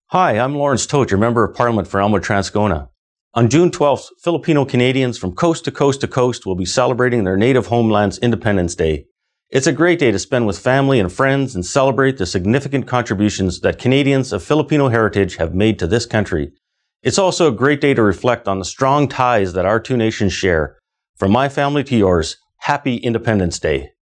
Hi, I'm Lawrence Toet, your Member of Parliament for Elmwood-Transcona. On June 12th, Filipino-Canadians from coast to coast to coast will be celebrating their native homeland's Independence Day. It's a great day to spend with family and friends and celebrate the significant contributions that Canadians of Filipino heritage have made to this country. It's also a great day to reflect on the strong ties that our two nations share. From my family to yours, happy Independence Day.